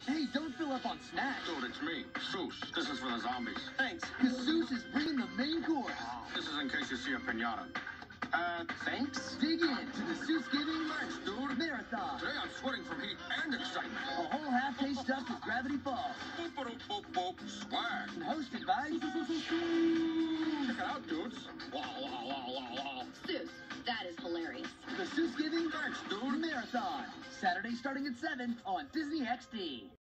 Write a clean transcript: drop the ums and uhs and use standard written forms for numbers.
Hey, don't fill up on snacks. Dude, it's me, Soos. This is for the zombies. Thanks, because Soos is bringing the main course. This is in case you see a pinata. Thanks? Dig in to the Soosgiving Thanks, dude. Marathon. Today I'm sweating from heat and excitement. A whole half-day stuffed with Gravity Falls. Boop, boop, boop, boop. Swag. And hosted by Check it out, dudes. Wow, wow, wow, wow, wow. Soos, that is hilarious. the Soosgiving Thanks, dude. Marathon. Saturday starting at 7 on Disney XD.